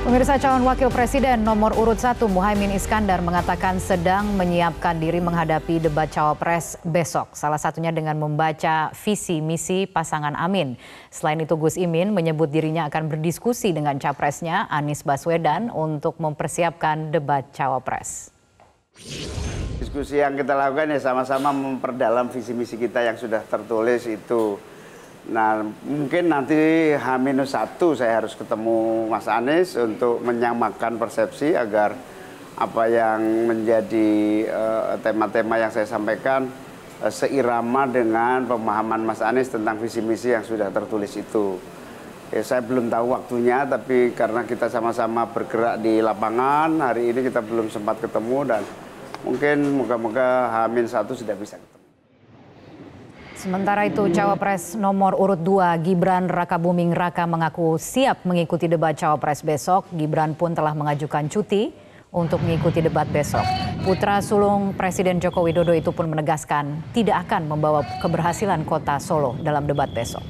Pemirsa, calon wakil presiden nomor urut 1 Muhaimin Iskandar mengatakan sedang menyiapkan diri menghadapi debat cawapres besok. Salah satunya dengan membaca visi misi pasangan Amin. Selain itu Gus Imin menyebut dirinya akan berdiskusi dengan capresnya Anies Baswedan untuk mempersiapkan debat cawapres. Diskusi yang kita lakukan ya sama-sama memperdalam visi misi kita yang sudah tertulis itu. Nah, mungkin nanti H-1 saya harus ketemu Mas Anies untuk menyamakan persepsi agar apa yang menjadi tema-tema yang saya sampaikan seirama dengan pemahaman Mas Anies tentang visi misi yang sudah tertulis itu. Ya, saya belum tahu waktunya, tapi karena kita sama-sama bergerak di lapangan, hari ini kita belum sempat ketemu dan mungkin moga-moga H-1 sudah bisa ketemu. Sementara itu, cawapres nomor urut 2 Gibran Rakabuming Raka mengaku siap mengikuti debat cawapres besok. Gibran pun telah mengajukan cuti untuk mengikuti debat besok. Putra sulung Presiden Joko Widodo itu pun menegaskan tidak akan membawa keberhasilan kota Solo dalam debat besok.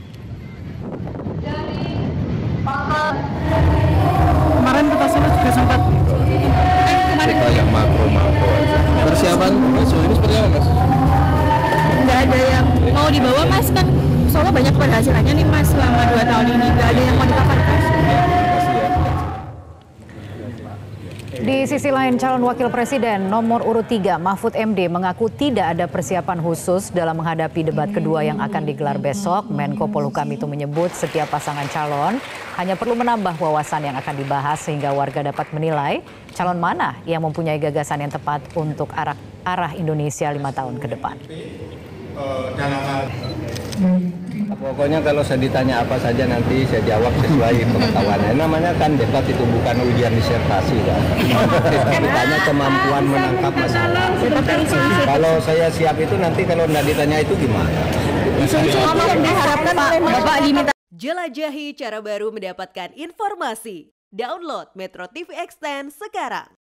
Kemarin kota Solo juga sempat kita yang makro-makro aja. Persiapan besok ini seperti apa, Mas? Nggak ada yang mau dibawa, Mas, kan Solo banyak keberhasilannya nih, Mas, selama 2 tahun ini. Nggak ada yang mau dipaparkan. Di sisi lain, calon wakil presiden nomor urut 3 Mahfud MD mengaku tidak ada persiapan khusus dalam menghadapi debat kedua yang akan digelar besok. Menko Polhukam itu menyebut setiap pasangan calon hanya perlu menambah wawasan yang akan dibahas sehingga warga dapat menilai calon mana yang mempunyai gagasan yang tepat untuk arah Indonesia 5 tahun ke depan. Pokoknya kalau saya ditanya apa saja nanti saya jawab sesuai pengetahuannya. Namanya kan debat itu bukan ujian disertasi kan. Ditanya kemampuan menangkap masalah. Kalau saya siap itu nanti kalau nggak ditanya itu gimana? Isu-isu yang diharapkan Bapak diminta. Jelajahi cara baru mendapatkan informasi. Download Metro TV Extend sekarang.